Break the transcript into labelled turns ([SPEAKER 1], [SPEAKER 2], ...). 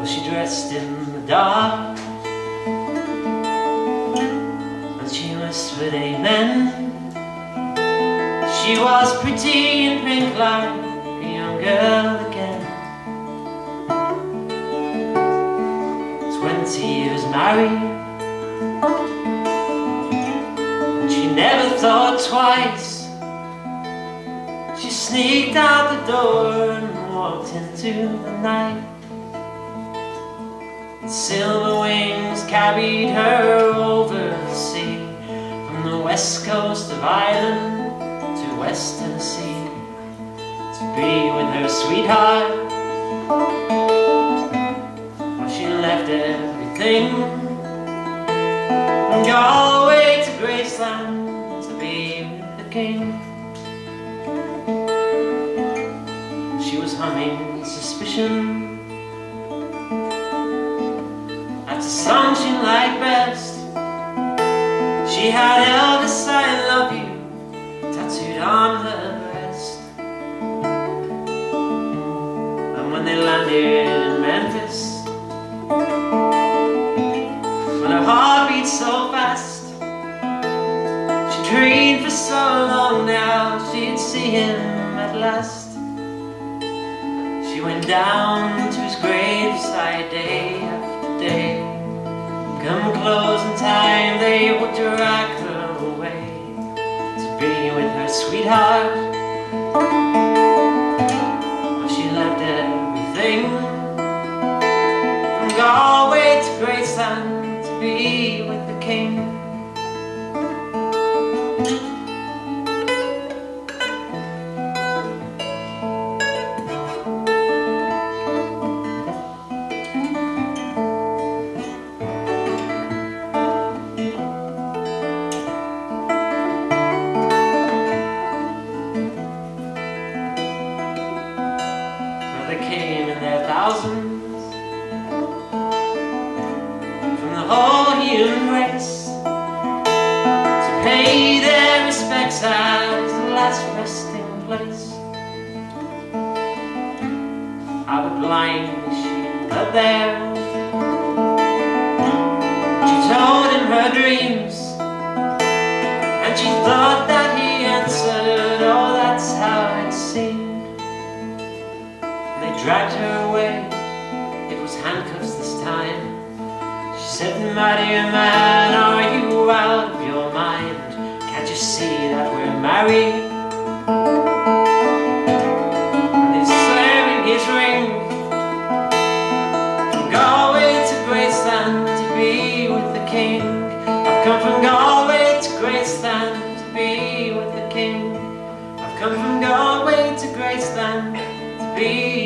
[SPEAKER 1] Was she dressed in the dark? And she whispered amen. She was pretty and pink like a young girl again. 20 years married, and she never thought twice. She sneaked out the door and walked into the night. Silver wings carried her over the sea, from the west coast of Ireland to West Tennessee, to be with her sweetheart. Well, she left everything and go all the way to Graceland to be with the king. She was humming Suspicion at the song she liked best. She had Elvis' I love you tattooed on her breast. And when they landed in Memphis, when her heart beat so fast, she dreamed for so long now she'd see him at last. She went down to his graveside day after day. Come closing time, they would drag her away to be with her sweetheart. Well, she left everything and go all the way to Graceland to be with the king. They came in their thousands from the whole human race to pay their respects at the last resting place. Albert blindly she got there. She told him her dreams, and she thought that he answered, oh, that's how it seemed. They dragged her away, it was handcuffs this time. She said, my dear man, are you out of your mind? Can't you see that we're married? And they're slamming his ring from Galway to Graceland to be with the king. I've come from Galway to Graceland to be with the king. I've come from Galway to Graceland to be